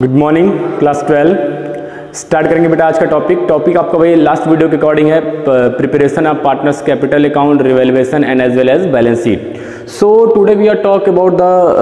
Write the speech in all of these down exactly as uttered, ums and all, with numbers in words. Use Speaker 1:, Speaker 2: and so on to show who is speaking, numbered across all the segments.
Speaker 1: Good morning class twelve. Start करेंगे बेटा आज का टॉपिक। टॉपिक आपका वही लास्ट वीडियो के अकॉर्डिंग है, preparation of partners capital account, revaluation and as well as balance sheet. So today we are talk about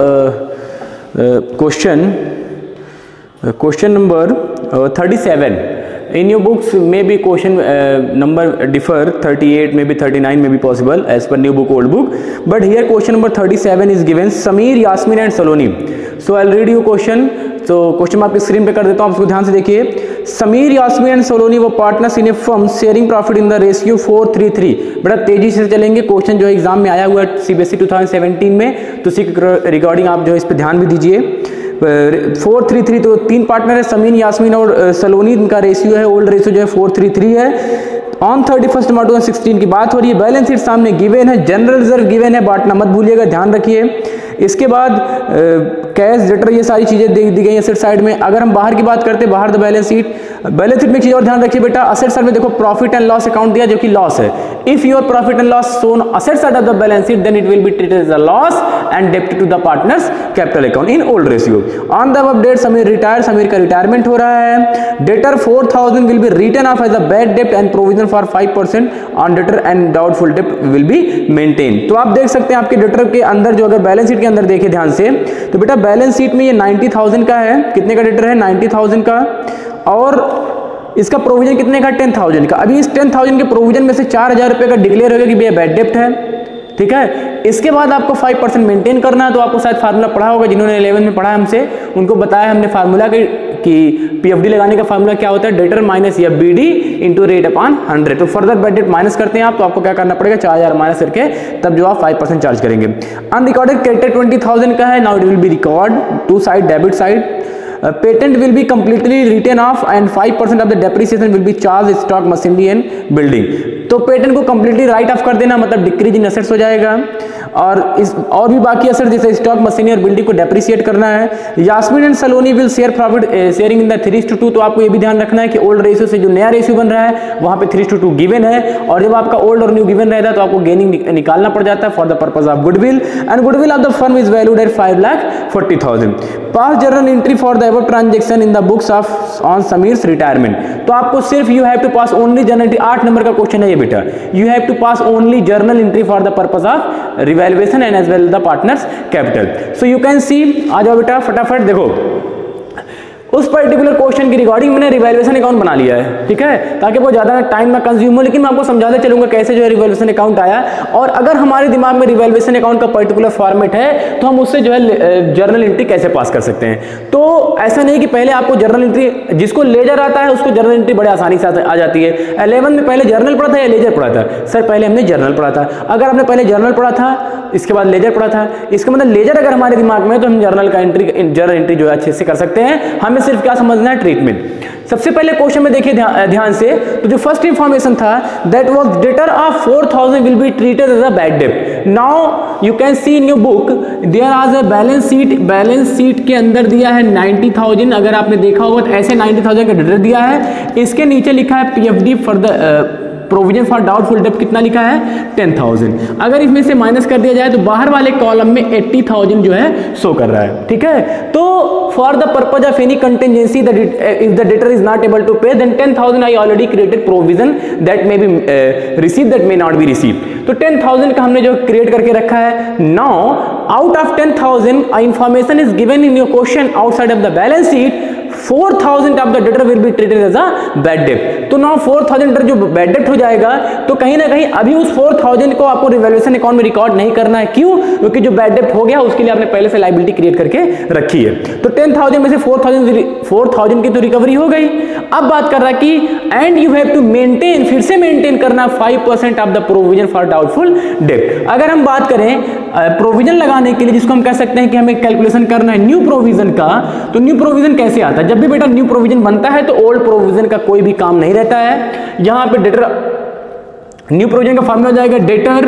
Speaker 1: the question question number thirty seven. In your books maybe question uh, number differ, thirty-eight maybe thirty-nine may be possible as per new book old book, but here question number thirty-seven is given Sameer, Yasmin and Saloni. So I'll read you question. तो question मैं आपकी screen पे कर देता हूँ, आपको ध्यान से देखिए। Sameer, Yasmin and Saloni were partners in a firm sharing profit in the ratio four three three. बड़ा तेजी से चलेंगे, क्वेश्चन जो है एग्जाम में आया हुआ है सीबीएसई टू थाउजेंड सेवेंटीन में, तो उसी के रिगार्डिंग आप जो है इस पर ध्यान भी दीजिए। फोर थ्री थ्री तो तीन पार्टनर है, समीर, यास्मीन और सलोनी, इनका रेशियो है, ओल्ड रेशियो जो है फोर थ्री थ्री है। On thirty first March two thousand sixteen की बात हो रही है। बैलेंस शीट सामने गिवन है, जनरल रिजर्व गिवन है, बांटना मत भूलिएगा, ध्यान रखिए। इसके बाद कैश, डेटर, ये सारी चीजें दी, दी गई एसेट साइड में। अगर हम बाहर की बात करते हैं, बाहर the balance sheet, balance sheet में एक चीज और ध्यान रखिए बेटा, असेट साइड में देखो प्रॉफिट एंड लॉस अकाउंट दिया जो कि लॉस है। If your profit and loss Son asset side of the balance sheet then it will be treated as a loss and debit to the partners capital account in old ratio. On the above date Sameer retire, Sameer का retirement हो रहा है। Debtor four thousand will be written of as a bad डेब्ट and provision for five percent on debtor and doubtful डेब्ट will be maintain. तो आप देख सकते हैं आपके डेटर के अंदर जो, अगर बैलेंस शीट के अंदर देखिए ध्यान से, तो बेटा बैलेंस शीट में ये नाइन्टी थाउजेंड का है। कितने का डेटर है? नाइन्टी थाउजेंड का। और इसका प्रोविजन कितने का? टेन थाउजेंड का। अभी इस टेन थाउजेंड के प्रोविजन में से चार हजार रुपए का डिक्लेयर होगा कि भैया बैड डेब्ट है, ठीक है। इसके बाद आपको फाइव परसेंट मेंटेन करना है। तो आपको शायद फार्मूला पढ़ा होगा, जिन्होंने इलेवन में पढ़ा है हमसे उनको बताया हमने फार्मूला कि पीएफडी लगाने का फार्मूला क्या होता है, डेटर माइनस या BD into rate upon hundred. तो फर्दर बैड डेब्ट माइनस करते हैं आप, तो आपको क्या करना पड़ेगा, चार हजार माइनस करके तब जो आप फाइव परसेंट चार्ज करेंगे। अनरिकॉर्डेड क्रेडिटर ट्वेंटी थाउजेंड का है। Now it will be record to side, debit side. Patent will be completely written off and five percent of the depreciation will be charge stock machinery and building. तो patent को completely write off कर देना, मतलब decrease in assets हो जाएगा। और इस और भी बाकी एसेट जैसे स्टॉक मशीनरी और बिल्डिंग को डेप्रिसिएट करना है। Yasmin and Saloni will share profit sharing in the three two two. तो आपको ये भी ध्यान रखना है कि ओल्ड रेशियो से जो नया रेशियो बन रहा है वहां पे थ्री टू टू गिवन है, और जब आपका ओल्ड और न्यू गिवन रहता है तो आपको गेनिंग निकालना पड़ जाता है for the purpose of goodwill, and goodwill of the firm is valued at five lakh forty thousand. Pass journal entry for the above transaction in the books of on Sameer's retirement. तो आपको सिर्फ you have to pass only journal entry, आठ नंबर का question है ये बेटा, you have to pass only journal entry for the purpose of revaluation and as well the partners capital. So you can see, आ जाओ बेटा फटाफट देखो, उस पर्टिकुलर क्वेश्चन की रिगार्डिंग मैंने रिवैल्यूएशन अकाउंट बना लिया है, ठीक है, ताकि वो ज्यादा टाइम में कंज्यूम हो, लेकिन मैं आपको समझाते चलूंगा कैसे जो है रिवैल्यूएशन अकाउंट आया। और अगर हमारे दिमाग में रिवैल्यूएशन अकाउंट का पर्टिकुलर फॉर्मेट है तो हम उससे जो है जर्नल एंट्री कैसे पास कर सकते हैं। तो ऐसा नहीं कि पहले आपको जर्नल एंट्री, जिसको लेजर आता है उसको जर्नल एंट्री बड़े आसानी से आ जाती है। इलेवन में पहले जर्नल पढ़ा था या लेजर पढ़ा था? सर पहले हमने जर्नल पढ़ा था। अगर आपने पहले जर्नल पढ़ा था इसके बाद लेजर पढ़ा था, इसका मतलब लेजर अगर हमारे दिमाग में है तो हम जर्नल का एंट्री जर्नल एंट्री जो है अच्छे से कर सकते हैं। हमें सिर्फ क्या समझना है, ट्रीटमेंट। सबसे पहले क्वेश्चन में देखिए ध्यान, ध्यान से, तो जो फर्स्ट इंफॉर्मेशन था that was debtor of four thousand will be treated as a bad डेब्ट। Now you can see in your book there are a balance sheet, balance sheet के अंदर दिया है नाइन्टी थाउजेंड। अगर आपने देखा होगा तो ऐसे नाइन्टी थाउजेंड का डेटर दिया है, इसके नीचे लिखा है PFD for the provision for doubtful डेब्ट, कितना लिखा है, टेन थाउजेंड। अगर इसमें से माइनस कर दिया जाए तो बाहर वाले कॉलम में एट्टी थाउजेंड जो है शो कर रहा है, ठीक है। तो for the purpose of any contingency if the debtor is not able to pay then ten thousand I already created provision that may be receive that may not be receive. तो ten thousand का हमने जो create करके रखा है। Now out of ten thousand information is given in your question outside of the balance sheet, four thousand of the debtor will be treated as a bad डेब्ट। तो now four thousand जो bad डेब्ट हो जाएगा, तो कहीं ना कहीं अभी उस फोर थाउजेंड को आपको रिवैल्यूएशन अकाउंट में रिकॉर्ड नहीं करना है। क्यों? क्योंकि जो बैड डेब्ट हो गया उसके लिए आपने पहले से लायबिलिटी क्रिएट करके रखी है। तो टेन थाउजेंड में से फोर थाउजेंड फोर थाउजेंड की तो रिकवरी हो गई। अब बात कर रहा है कि and you have to maintain, फिर से मेंटेन करना five percent of the provision for doubtful डेब्ट। अगर हम बात करें प्रोविजन लगाने के लिए, जिसको हम कह सकते हैं कि हमें कैलकुलेशन करना है न्यू प्रोविजन का, तो न्यू प्रोविजन कैसे आता है? जब भी बेटा न्यू प्रोविजन बनता है तो ओल्ड प्रोविजन का कोई भी काम नहीं रहता है। यहां पे डेटर न्यू प्रोविजन का फॉर्मूला हो जाएगा debtor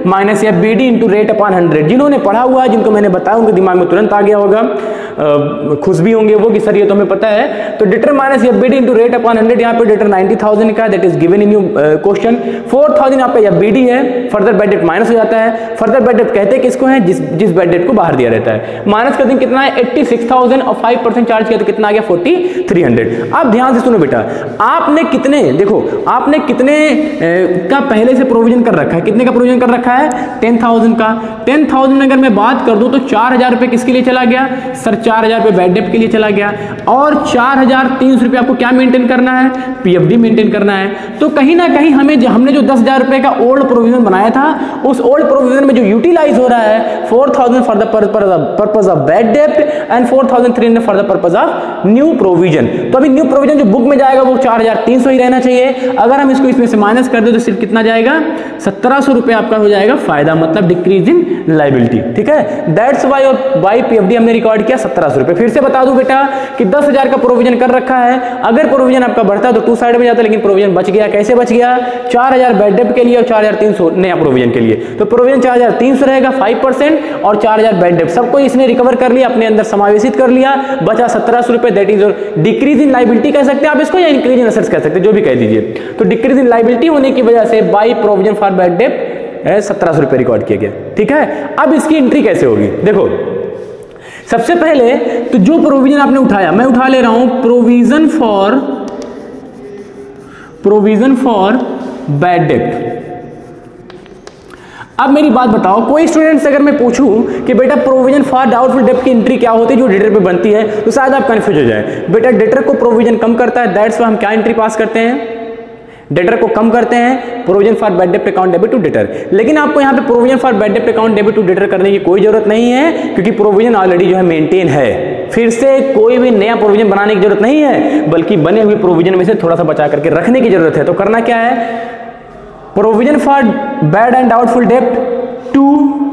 Speaker 1: minus F B D into rate upon hundred. जिन्होंने पढ़ा हुआ है, जिनको मैंने बताया, उनके दिमाग में तुरंत आ गया होगा, खुश भी होंगे वो कि सर ये तो हमें पता है। तो debtor minus F B D into rate upon hundred, यहाँ पे डिटर नाइन्टी थाउजेंड का, that is given in you question. Four thousand आपका एफ बी डी है, फर्दर बैड डेट माइनस हो जाता है। फर्दर बैड डेट कहते हैं किसको है, जिस जिस बैड डेट को बाहर दिया रहता है। माइनस कर देंगे कितना है, एट्टी सिक्स थाउजेंड, और फाइव परसेंट चार्ज किया तो कितना आ गया, फोर्टी थ्री हंड्रेड। अब ध्यान से सुनो बेटा, आपने कितने, देखो आपने कितने ए, का पहले से प्रोविजन कर रखा है, कितने का प्रोविजन कर रखा है, टेन थाउजेंड का। टेन थाउजेंड अगर मैं बात कर दूं तो चार हजार रुपए किसके लिए चला गया सर, चार हजार रुपए बैड डेट के लिए चला गया, और चार हजार तीन सौ रुपए आपको क्या मेंटेन करना है, पीएफडी मेंटेन करना है। तो कहीं ना कहीं हमें हमने जो दस हजार रुपए का ओल्ड प्रोविजन बनाया था, उस ओल्ड प्रोविजन में जो यूटिलाइज हो रहा है four thousand for the purpose of bad debt and four thousand three hundred for the purpose of new provision. तो अभी न्यू प्रोविजन जो बुक में जाएगा वो चार हजार तीन सौ ही रहना चाहिए। अगर हम इसको इसमें से माइनस कर दे तो सिर्फ कितना जाएगा, सत्रह सौ रुपए आपका हो जाएगा फायदा, मतलब डिक्रीज इन लायबिलिटी। ठीक है, दैट्स व्हाई और वाई पीएफडी हमने रिकॉर्ड किया सत्रह सौ रुपए। फिर से बता दूं बेटा कि दस हजार का प्रोविजन कर रखा है, अगर प्रोविजन आपका बढ़ता तो टू साइड में जाता, लेकिन प्रोविजन बच गया। कैसे बच गया, चार हजार बैड डेट के लिए और चार हजार तीन सौ नया प्रोविजन के लिए। तो प्रोविजन चार हजार तीन सौ रहेगा फाइव परसेंट, और चार हजार बैड डेट सबको इसने रिकवर कर लिया, अपने अंदर समावेशित कर लिया, बचा सत्रह सौ रुपए। That is decrease in liability कह सकते हैं आप इसको, या इंक्रीज इन एसेट्स कह सकते हैं, जो भी कह दीजिए। तो डिक्रीज इन लायबिलिटी होने की वजह से by provision for bad debt सत्रह सौ रुपए रिकॉर्ड किया गया। ठीक है, अब इसकी एंट्री कैसे होगी, देखो सबसे पहले तो जो प्रोविजन आपने उठाया, मैं उठा ले रहा हूं provision for provision for bad debt. अब मेरी बात बताओ, कोई स्टूडेंट से अगर मैं पूछूं कि बेटा प्रोविजन फॉर डाउटफुल डेट की एंट्री क्या होती है जो डेटर पे बनती है, तो शायद आप कंफ्यूज हो जाए। बेटा डेटर को प्रोविजन कम करता है, दैट्स व्हाई हम क्या एंट्री पास करते हैं, डेटर को कम करते हैं, provision for bad debt account debit to debtor. लेकिन आपको यहाँ पे provision for bad debt account debit to debtor करने की कोई जरूरत नहीं है, क्योंकि प्रोविजन ऑलरेडी जो है मेंटेन है। फिर से कोई भी नया प्रोविजन बनाने की जरूरत नहीं है, बल्कि बने हुए प्रोविजन में से थोड़ा सा बचा करके रखने की जरूरत है। तो करना क्या है, provision for bad and doubtful debt to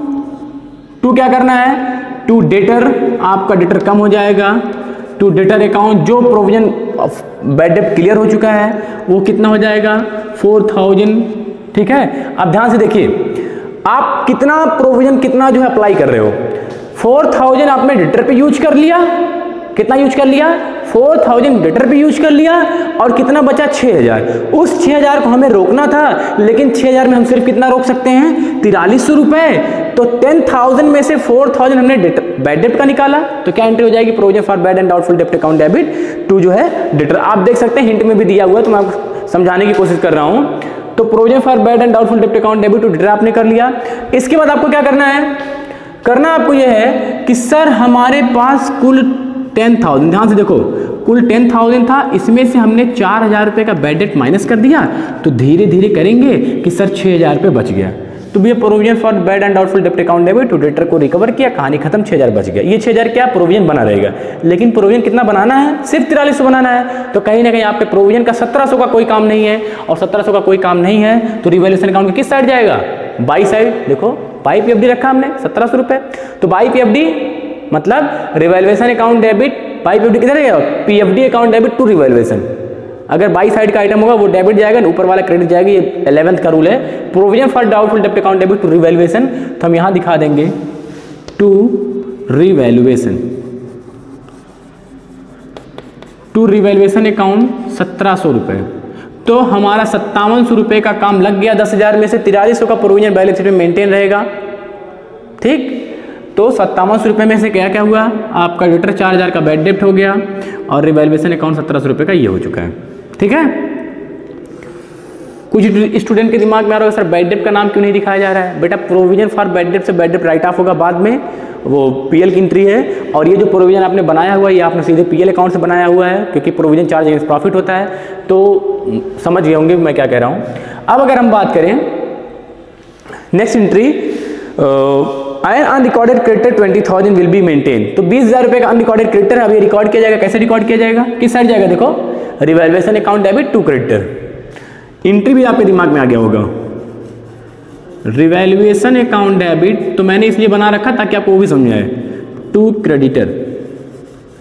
Speaker 1: to क्या करना है, टू डेटर, आपका डेटर कम हो जाएगा, टू डेटर अकाउंट जो प्रोविजन बैड डेट क्लियर हो चुका है वो कितना हो जाएगा, फोर थाउजेंड। ठीक है, अब ध्यान से देखिए आप कितना प्रोविजन कितना जो है अप्लाई कर रहे हो। फोर थाउजेंड आपने डेटर पे यूज कर लिया, कितना यूज कर लिया, फोर थाउजेंड डेटर पे यूज कर लिया, और कितना बचा छह हजार। उस छह हजार को हमें रोकना था, लेकिन छह हजार में हम सिर्फ कितना रोक सकते हैं, तिरालीस सौ रुपए। तो टेन थाउजेंड में से फोर थाउजेंड हमने बैड डेट का निकाला, तो क्या एंट्री हो जाएगी, provision for bad and doubtful debt account debit to जो है डेटर। आप देख सकते हैं हिंट में भी दिया हुआ है, तो मैं आपको समझाने की कोशिश कर रहा हूं। तो provision for bad and doubtful debt account debit to debtor आपने कर लिया। इसके बाद आपको क्या करना है, करना आपको यह है कि सर हमारे पास कुल टेन थाउजेंड, ध्यान से देखो कुल टेन थाउजेंड था, इसमें से हमने चार हजार रुपए का बैड डेट माइनस कर दिया, तो धीरे धीरे करेंगे कि सर छह हजार रुपए बच गया। तो भैया provision for bad and doubtful debt account debit to debtor को रिकवर किया, कहानी खत्म, छह हजार बच गया। ये छह हजार क्या प्रोविजन बना रहेगा, लेकिन प्रोविजन कितना बनाना है, सिर्फ तिरालीस सौ बनाना है। तो कहीं ना कहीं आपके प्रोविजन का सत्रह सौ का कोई काम नहीं है, और सत्रह सौ का कोई काम नहीं है तो रिवैल्यूएशन अकाउंट किस साइड जाएगा, बाई साइड। देखो बाई पीएफडी रखा हमने सत्रह सौ रुपए, तो बाई पीएफडी मतलब revaluation account debit, by PFD किधर जाएगा, PFD account debit to revaluation. अगर बाई साइड का आइटम होगा वो डेबिट जाएगा, ऊपर वाला क्रेडिट जाएगा। ये इलेवेंथ का रूल है, provision for doubtful debt account debit to revaluation. तो हम यहां दिखा देंगे to revaluation, to revaluation account सत्रह सौ रुपए। तो हमारा सत्तावन सौ रुपए का काम लग गया, दस हजार में से तिरालीस सौ का प्रोविजन बैलेंस शीट में मेंटेन रहेगा। ठीक, तो सत्तावन सौ रुपये में से क्या क्या हुआ, आपका डेटर चार हजार का बैड डेप्ट हो गया, और रिवैल्यूएशन अकाउंट सत्रह सौ रुपये का ये हो चुका है। ठीक है, कुछ स्टूडेंट के दिमाग में आ रहा है सर बैड डेप्ट का नाम क्यों नहीं दिखाया जा रहा है। बेटा प्रोविजन फॉर बैड डेप्ट से बैड डेप्ट राइट ऑफ होगा बाद में, वो पीएल की एंट्री है, और ये जो प्रोविजन आपने बनाया हुआ है ये आपने सीधे पीएल अकाउंट से बनाया हुआ है, क्योंकि प्रोविजन चार्ज अगेंस्ट प्रॉफिट होता है। तो समझ गए होंगे मैं क्या कह रहा हूँ। अब अगर हम बात करें next entry, unrecorded creditor twenty thousand will be maintain. तो बीस हजार रुपए का अनरिकॉर्डेड क्रेडिटर अब ये रिकॉर्ड किया जाएगा। कैसे रिकॉर्ड किया जाएगा, किस साइड जाएगा, देखो revaluation account debit to creditor. Entry भी आपके दिमाग में आ गया होगा, रिवैल्यूएशन अकाउंट डेबिट, तो मैंने इसलिए बना रखा ताकि आपको वो भी समझ आए, to creditor.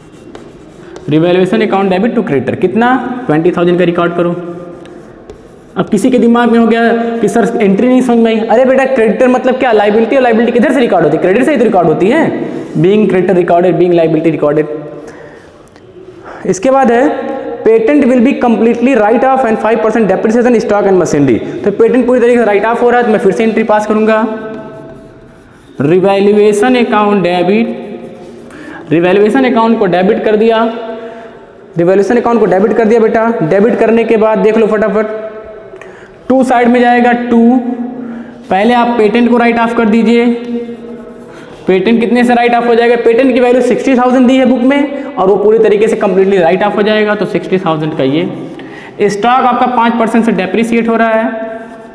Speaker 1: Revaluation account debit to creditor कितना, ट्वेंटी थाउजेंड का रिकॉर्ड करो। अब किसी के दिमाग में हो गया कि सर एंट्री नहीं समझ में आई, अरे बेटा क्रेडिटर मतलब क्या, लाइबिलिटी, और लाइबिलिटी किधर से रिकॉर्ड होती है, क्रेडिट से ही तो रिकॉर्ड होती है, being creditor recorded, being liability recorded. इसके बाद है patent will be completely write off and five percent depreciation stock and machinery. तो पेटेंट पूरी तरीके से राइट ऑफ हो रहा है तो मैं फिर से एंट्री पास करूंगा, revaluation account debit, revaluation account को डेबिट कर दिया, रिवैल्यूएशन अकाउंट को डेबिट कर दिया बेटा। डेबिट करने के बाद देख लो फटाफट, टू साइड में जाएगा टू, पहले आप पेटेंट को राइट ऑफ कर दीजिए, पेटेंट कितने से राइट ऑफ हो जाएगा, पेटेंट की वैल्यू सिक्सटी थाउजेंड दी है बुक में और वो पूरी तरीके से कंप्लीटली राइट ऑफ हो जाएगा, तो सिक्सटी थाउजेंड का ये। स्टॉक आपका पाँच परसेंट से डेप्रिसिएट हो रहा है,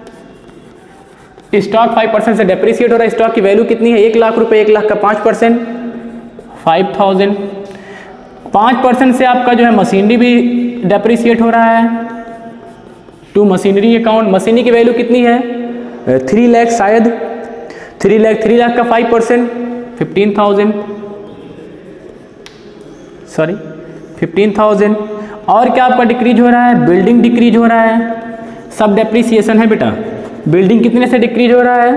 Speaker 1: स्टॉक फाइव परसेंट से डेप्रिसिएट हो रहा है, स्टॉक की वैल्यू कितनी है, एक लाख रुपए, एक लाख का पाँच परसेंट फाइव थाउजेंड, पाँच परसेंट से आपका जो है मशीनरी भी डेप्रिसिएट हो रहा है, टू मशीनरी अकाउंट, मशीनरी की वैल्यू कितनी है, थ्री लाख शायद, थ्री लाख, थ्री लाख का five percent fifteen thousand, sorry fifteen thousand. और क्या आपका डिक्रीज हो रहा है, बिल्डिंग डिक्रीज हो रहा है, सब डेप्रिसिएशन है बेटा। बिल्डिंग कितने से डिक्रीज हो रहा है,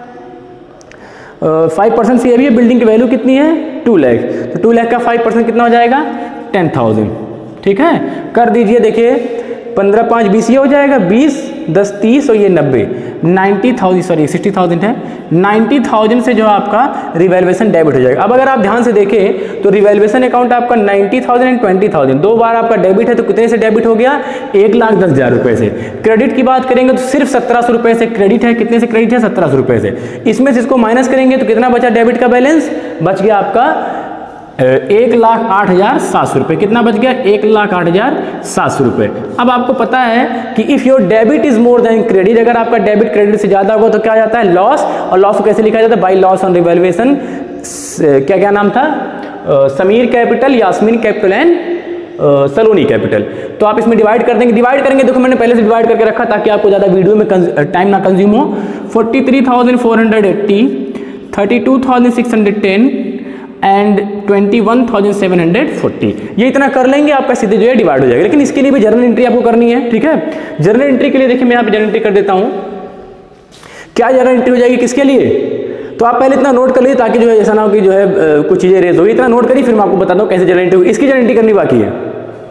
Speaker 1: फाइव परसेंट से ये भी है, बिल्डिंग की वैल्यू कितनी है, टू लाख, तो टू लाख का फाइव परसेंट कितना हो जाएगा, टेन थाउजेंड। ठीक है, कर दीजिए, देखिए पंद्रह पाँच बीस ये हो जाएगा, बीस दस तीस और ये नब्बे, ninety thousand, sorry sixty thousand है, नाइन्टी थाउजेंड से जो आपका रिवैल्यूएशन डेबिट हो जाएगा। अब अगर आप ध्यान से देखें तो रिवैल्यूएशन अकाउंट आपका ninety thousand and twenty thousand, दो बार आपका डेबिट है, तो कितने से डेबिट हो गया, एक लाख दस हज़ार रुपये से। क्रेडिट की बात करेंगे तो सिर्फ सत्रह सौ रुपये से क्रेडिट है, कितने से क्रेडिट है, सत्रह सौ रुपये से। इसमें से इसको माइनस करेंगे तो कितना बचा डेबिट का बैलेंस, बच गया आपका एक लाख आठ हजार सात सौ रुपये, कितना बच गया, एक लाख आठ हजार सात सौ रुपये। अब आपको पता है कि if your debit is more than credit, अगर आपका डेबिट क्रेडिट से ज्यादा होगा तो क्या आ जाता है, लॉस, और लॉस को कैसे लिखा जाता है, बाई लॉस ऑन रिवैल्यूएशन, क्या क्या नाम था, आ, Sameer capital, Yasmeen capital and Saloni capital. तो आप इसमें डिवाइड कर देंगे, डिवाइड करेंगे, देखो मैंने पहले से डिवाइड करके रखा ताकि आपको ज्यादा वीडियो में टाइम ना कंज्यूम हो। Forty three thousand four hundred eighty, thirty two thousand six hundred ten and twenty one thousand seven hundred forty, ये इतना कर लेंगे आपका सीधे जो है डिवाइड हो जाएगा। लेकिन इसके लिए भी जर्नल एंट्री आपको करनी है। ठीक है, जर्नल एंट्री के लिए देखिए मैं यहाँ पे जर्नल एंट्री कर देता हूँ। क्या जर्नल एंट्री हो जाएगी, किसके लिए, तो आप पहले इतना नोट कर लीजिए ताकि जो है ऐसा ना हो कि जो है आ, कुछ चीजें रेज होगी, इतना नोट करिए, फिर मैं आपको बताता हूँ कैसे जर्नल एंट्री होगी। इसकी जर्नल एंट्री करनी बाकी है।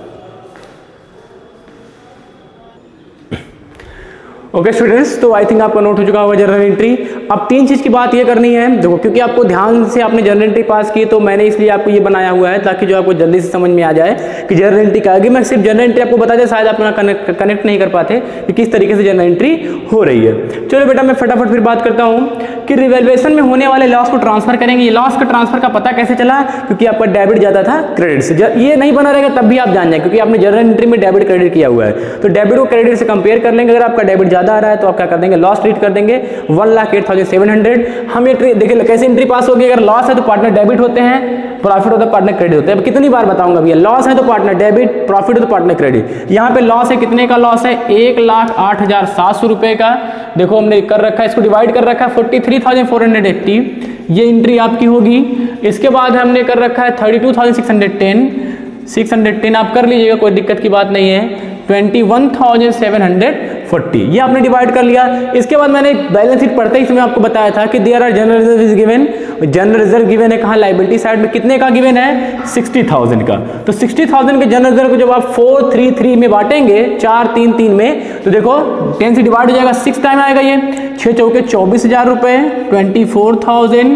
Speaker 1: ओके स्टूडेंट्स, तो आई थिंक आपका नोट हो चुका होगा जर्नल एंट्री। अब तीन चीज की बात ये करनी है, देखो क्योंकि आपको ध्यान से आपने जर्नल एंट्री पास की तो मैंने इसलिए आपको ये बनाया हुआ है ताकि जो आपको जल्दी से समझ में आ जाए कि जर्नल एंट्री क्या आएगी। मैं सिर्फ जर्नल एंट्री आपको बता दें, शायद आप कनेक्ट कनेक्ट नहीं कर पाते कि किस तरीके से जर्नल एंट्री हो रही है। चलो बेटा मैं फटाफट फिर बात करता हूँ कि रिवैल्यूएशन में होने वाले लॉस को ट्रांसफर करेंगे। ये लॉस का ट्रांसफर का पता कैसे चला, क्योंकि आपका डेबिट ज्यादा था क्रेडिट से। ये नहीं बना रहेगा तब भी आप जान जाए, क्योंकि आपने जर्नल एंट्री में डेबिट क्रेडिट किया हुआ है, तो डेबिट को क्रेडिट से कंपेयर कर लेंगे। अगर आपका डेबिट ज्यादा आ रहा है तो आप क्या कर देंगे, लॉस ट्रीट कर देंगे, one lakh eight thousand seven hundred. हम ये देखिए कैसे एंट्री पास होगी, अगर लॉस है तो पार्टनर डेबिट होते हैं, प्रॉफिट होता है पार्टनर क्रेडिट होते हैं। अब कितनी बार बताऊंगा भैया, लॉस है तो पार्टनर डेबिट, प्रॉफिट है तो पार्टनर क्रेडिट। यहाँ पे लॉस है, कितने का लॉस है, एक लाख आठ हजार सात सौ रुपए का। देखो हमने कर रखा है, इसको डिवाइड कर रखा है forty three thousand four hundred eighty, ये एंट्री आपकी होगी। इसके बाद हमने कर रखा है thirty two thousand six hundred ten, six hundred ten आप कर लीजिएगा, कोई दिक्कत की बात नहीं है। Twenty one thousand seven hundred forty, ये आपने डिवाइड कर लिया। इसके बाद मैंने बैलेंस शीट पढ़ते ही इसमें आपको बताया था कि there are general reserve is given, general reserve given है कहाँ, लायबिलिटी साइड में, कितने का गिवन है, सिक्सटी थाउजेंड का। तो सिक्सटी थाउजेंड के जनरल रिजर्व को जब आप फोर थ्री थ्री में बांटेंगे, चार तीन तीन में, तो देखो टेन से डिवाइड हो जाएगा, सिक्स टाइम आएगा, ये छः चौके चौबीस हजार रुपये, twenty four thousand,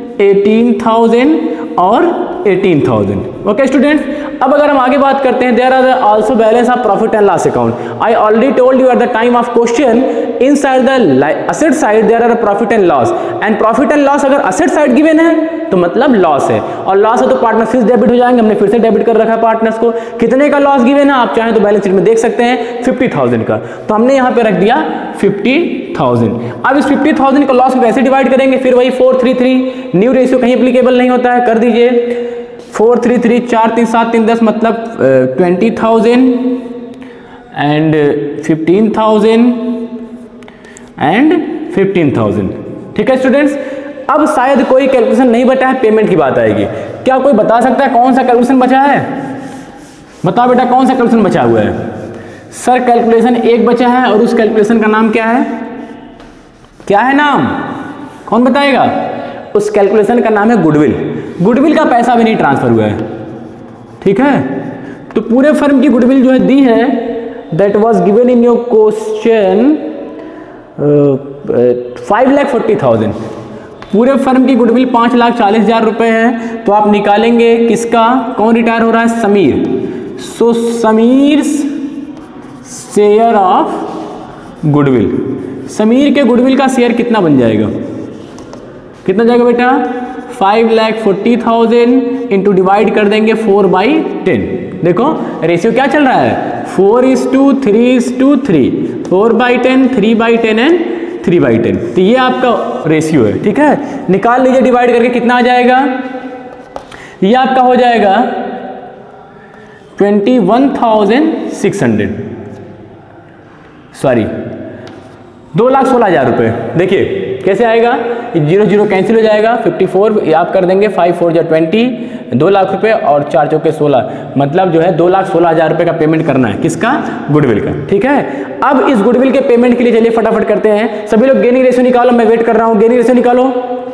Speaker 1: eighteen thousand और एटीन थाउजेंड। ओके स्टूडेंट्स, अब अगर हम आगे बात करते हैं, there are also balance of profit and loss account. I already told you at the time of question, inside the asset side there are profit and loss, and profit and loss अगर asset side given है तो मतलब loss है, और loss है तो partner फिर debit हो जाएंगे। हमने फिर से डेबिट कर रखा है पार्टनर्स को। कितने का लॉस गिवन है आप चाहें तो बैलेंस शीट में देख सकते हैं, फिफ्टी थाउजेंड का, तो हमने यहाँ पे रख दिया फिफ्टी थाउजेंड। अब इस फिफ्टी थाउजेंड का लॉस को कैसे डिवाइड करेंगे, फिर वही four three three, new ratio कहीं एप्लीकेबल नहीं होता है, कर दीजिए फोर थ्री थ्री, चार तीन सात तीन दस, मतलब twenty thousand and fifteen thousand and fifteen thousand. ठीक है स्टूडेंट्स, अब शायद कोई कैलकुलेशन नहीं बचा है, पेमेंट की बात आएगी। क्या कोई बता सकता है कौन सा कैलकुलेशन बचा है, बताओ बेटा कौन सा कैलकुलेशन बचा हुआ है, सर कैलकुलेशन एक बचा है और उस कैलकुलेशन का नाम क्या है, क्या है नाम, कौन बताएगा? उस कैलकुलेशन का नाम है गुडविल। गुडविल का पैसा भी नहीं ट्रांसफर हुआ है, ठीक है। तो पूरे फर्म की गुडविल जो है दी है, that was given in your question five lakh forty thousand. पूरे फर्म की गुडविल पाँच लाख चालीस हजार रुपए है। तो आप निकालेंगे किसका, कौन रिटायर हो रहा है, Sameer. So Sameer share of goodwill, Sameer के गुडविल का शेयर कितना बन जाएगा, कितना जाएगा बेटा, five lakh forty thousand into divide कर देंगे फोर बाई टेन। देखो रेशियो क्या चल रहा है, four is to three is to three, four by ten, three by ten and three by ten. तो ये आपका रेशियो है, ठीक है। निकाल लीजिए डिवाइड करके कितना आ जाएगा, ये आपका हो जाएगा twenty one thousand six hundred, sorry दो लाख सोलह हजार रुपये। देखिए कैसे आएगा, जीरो जीरो कैंसिल हो जाएगा, फिफ्टी फोर आप कर देंगे, फाइव फोर जो ट्वेंटी, दो लाख रुपए और चार चौके सोलह, मतलब जो है दो लाख सोलह हजार रुपये का पेमेंट करना है, किसका, गुडविल का, ठीक है। अब इस गुडविल के पेमेंट के लिए चलिए फटाफट करते हैं। सभी लोग गेनिंग रेशियो निकालो, मैं वेट कर रहा हूं, गेनिंग रेशियो निकालो।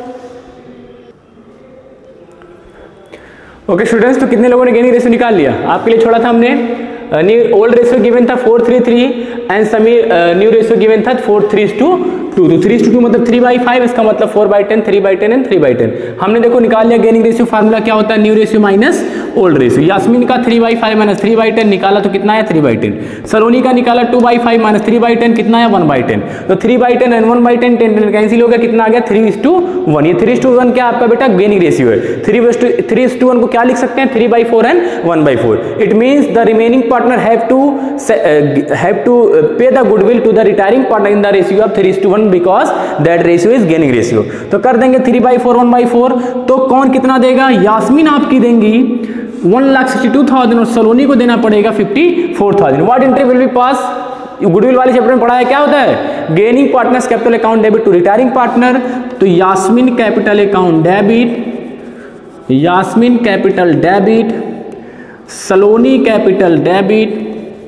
Speaker 1: ओके स्टूडेंट्स, तो कितने लोगों ने गेनिंग रेशियो निकाल लिया, आपके लिए छोड़ा था हमने। न्यू ओल्ड रेशियो गिवन था four three three and Sameer new ratio given था फोर थ्री टू टू, तो थ्री टू टू मतलब थ्री बाई फाइव, इसका मतलब four by ten, three by ten and three by ten. हमने देखो निकाल लिया गेनिंग रेशियो, फार्मूला क्या होता है, new ratio minus old ratio. Yasmeen का three by five minus three by ten निकाला तो कितना है, थ्री बाई टेन। सलोनी का निकाला two by five minus three by ten, कितना है, वन बाई टेन। तो three by ten and one by ten, ten ten cancel हो गया, कितना आ गया, थ्री इज टू वन। ये थ्री इज टू वन क्या आपका बेटा गेनिंग रेशियो है। Three three is to one को क्या लिख सकते हैं, three by four and one by four. It means the remaining partner have to have to pay the goodwill to the retiring partner in the ratio of three is to one because that ratio is gaining ratio. तो कर देंगे three by four one by four. तो कौन कितना देगा, यास्मीन आपकी देंगी one lakh sixty two thousand और सलोनी को देना पड़ेगा fifty four thousand. What entry will be pass, goodwill वाले चैप्टर में पढ़ा है, क्या होता है, gaining partners capital account debit to retiring partner. तो Yasmeen capital account debit, Yasmeen capital debit, Saloni capital debit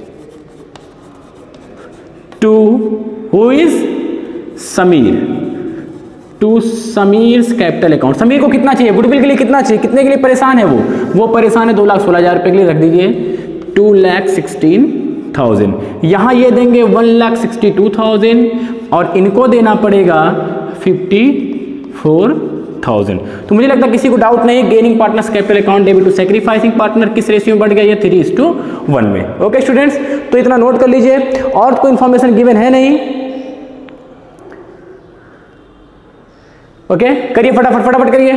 Speaker 1: to who is Sameer, to Sameer capital account. Sameer को कितना चाहिए, गुडविल के लिए कितना चाहिए, कितने के लिए परेशान है वो वो परेशान है दो लाख सोलह हजार रुपए के लिए, रख दीजिए टू लाख सिक्सटीन थाउजेंड। यहां ये देंगे one lakh sixty two thousand और इनको देना पड़ेगा फिफ्टी फोर थाउजेंड। तो मुझे लगता है किसी को डाउट नहीं, gaining partners capital account debit to sacrificing partner किस रेशियो में बढ़ गया, ये थ्री इज टू वन में। ओके स्टूडेंट्स, तो इतना नोट कर लीजिए, और कोई इंफॉर्मेशन गिवन है नहीं। Okay okay? करिए फटाफट फटाफट करिए।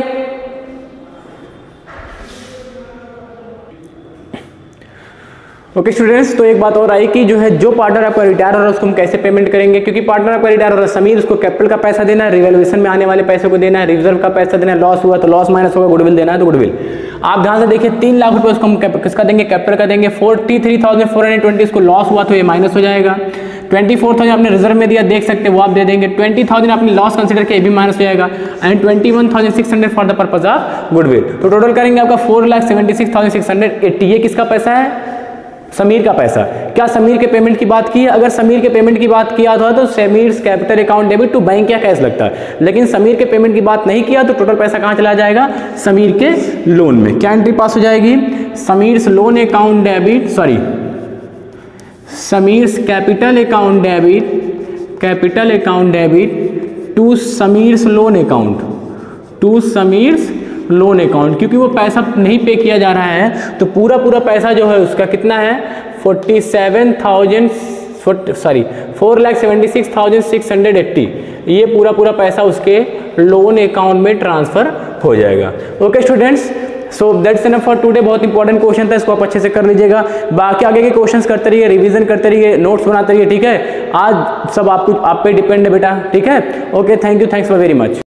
Speaker 1: ओके स्टूडेंट्स, तो एक बात और आई कि जो है जो पार्टनर आपका रिटायर हो रहा है उसको हम कैसे पेमेंट करेंगे, क्योंकि पार्टनर आपका रिटायर हो रहा है समीर, उसको कैपिटल का पैसा देना है, रिवैल्यूएशन में आने वाले पैसे को देना है, रिजर्व का पैसा देना है, लॉस हुआ तो लॉस माइनस होगा, गुडविल देना है तो गुडविल। आप ध्यान से देखिए, तीन लाख रुपए उसको हम किसका देंगे, कैपिटल का देंगे। Forty three thousand four hundred twenty उसको लॉस हुआ तो ये माइनस हो जाएगा। ट्वेंटी फोर थाउजेंड आपने रिजर्व में दिया, देख सकते हैं वो आप दे देंगे। ट्वेंटी थाउजेंड आपने लॉस कंसिडर किया, ये भी माइनस हो जाएगा। And twenty one thousand six hundred for the purpose of goodwill. तो टोटल करेंगे आपका four lakh seventy six thousand six hundred eighty. ये किसका पैसा है, समीर का पैसा। क्या समीर के पेमेंट की बात की है, अगर समीर के पेमेंट की बात किया था तो Sameer capital account debit to bank या कैश लगता है, लेकिन समीर के पेमेंट की बात नहीं किया तो टोटल पैसा कहां चला जाएगा, समीर के लोन में। क्या एंट्री पास हो जाएगी, Sameer loan account debit, sorry Sameer capital account debit, capital account debit to Sameer loan account, to Sameer loan account. क्योंकि वो पैसा नहीं पे किया जा रहा है तो पूरा पूरा पैसा जो है उसका कितना है, forty seven thousand sorry four lakh seventy six thousand six hundred eighty. ये पूरा पूरा पैसा उसके लोन अकाउंट में ट्रांसफर हो जाएगा। Okay students, so that's enough for today. बहुत इंपॉर्टेंट क्वेश्चन था, इसको आप अच्छे से कर लीजिएगा। बाकी आगे के क्वेश्चंस करते रहिए, रिवीजन करते रहिए, नोट्स बनाते रहिए, ठीक है। आज सब आपको आप पे डिपेंड है बेटा, ठीक है। Okay, thank you, thanks for very much.